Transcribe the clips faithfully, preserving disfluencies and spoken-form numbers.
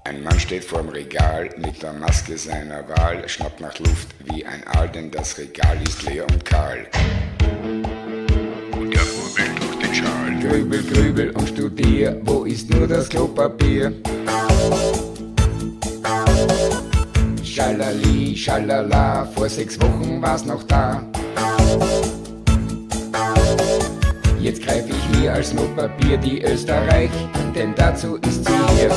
Ein Mann steht vorm Regal mit der Maske seiner Wahl, schnappt nach Luft wie ein Aal, denn das Regal ist leer und kahl. Und er murmelt durch den Schal. Grübel, grübel und studier, wo ist nur das Klopapier? Schalali, schalala, vor sechs Wochen war's noch da. Jetzt greif ich mir als Notpapier die Österreich, denn dazu ist sie hier.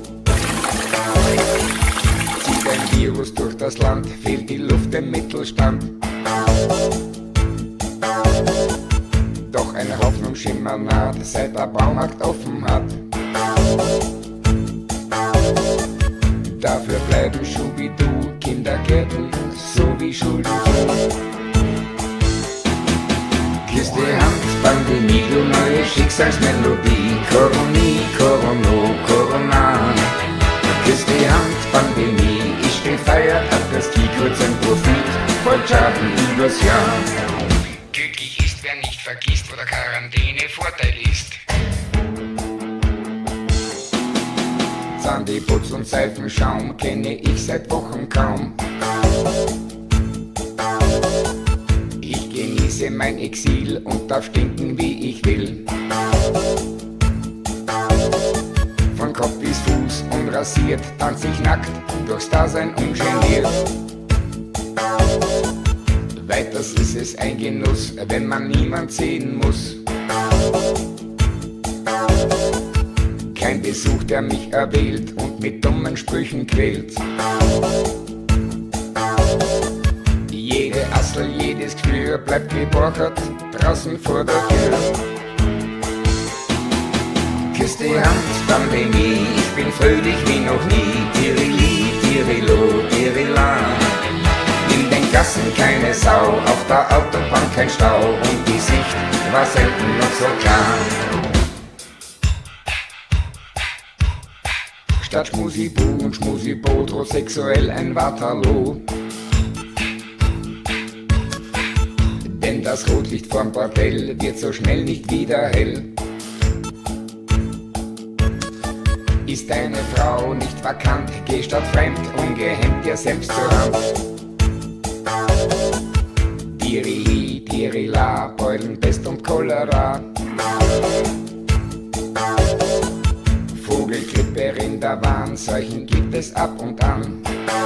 Zieht ein Virus durch das Land, fehlt die Luft dem Mittelstand. Doch eine Hoffnungsschimmer naht, seit der Baumarkt offen hat. Dafür bleiben Schubidu Kindergärten, so wie Schulen. Küss die Hand, Pandemie, du neue Schicksalsmelodie. Coronie, Corono, Corona. Küss die Hand, Pandemie, ich gefeiert, hab das Key kurz ein Profit, voll Schaden übers Jahr. Glücklich ist, wer nicht vergisst, wo der Quarantäne Vorteil ist. Zahnputz und Seifenschaum kenne ich seit Wochen kaum. Ich genieße mein Exil und darf stinken wie ich will. Von Kopf bis Fuß unrasiert tanz ich nackt durchs Dasein ungeniert. Weiters ist es ein Genuss, wenn man niemand sehen muss. Kein Besuch, der mich erwählt und mit dummen Sprüchen quält. Jede Assel, jedes Geschwür bleibt geborchert draußen vor der Tür. Küss die Hand, Pandemie, ich bin fröhlich wie noch nie. Tirili, Tirilo, Tirila. In den Gassen keine Sau, auf der Autobahn kein Stau und die Sicht war selten noch so klar. Statt Schmusibu und Schmusibo, drohsexuell ein Waterloo. Denn das Rotlicht vorm Bordell wird so schnell nicht wieder hell. Ist deine Frau nicht vakant, geh statt fremd ungehemmt dir selbst zur Hand. Tiri, Tirila, Beulen, Pest und Cholera. Vogelgrippe, Rinderwahn, Seuchen gibt es ab und an.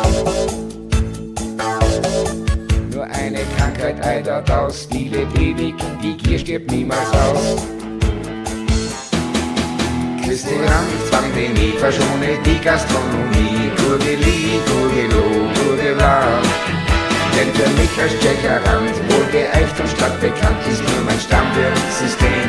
Nur eine Krankheit eitert aus, die lebt ewig, die Gier stirbt niemals aus. Küss die Hand, Pandemie, verschone die Gastronomie. Gurgeli, Gurgelo, Gurgela. Denn für mich als Tschecherrand, wohl geeicht und stadtbekannt, ist nur mein Stammwirtsystem